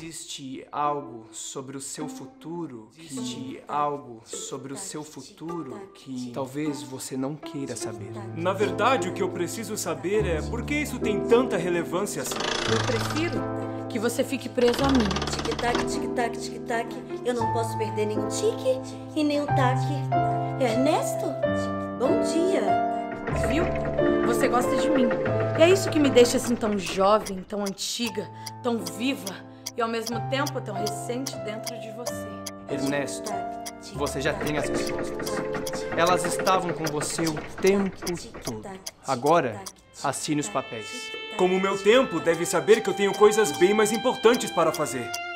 Existe algo sobre o seu futuro que talvez você não queira saber. Na verdade, o que eu preciso saber é por que isso tem tanta relevância assim. Eu prefiro que você fique preso a mim. Tic-tac, tic-tac, tic-tac. Eu não posso perder nenhum tique e nem um taque. Ernesto, bom dia. Viu? Você gosta de mim. E é isso que me deixa assim tão jovem, tão antiga, tão viva e ao mesmo tempo tão recente dentro de você. Ernesto, você já tem as respostas. Elas estavam com você o tempo todo. Agora, assine os papéis. Como o meu tempo deve saber que eu tenho coisas bem mais importantes para fazer.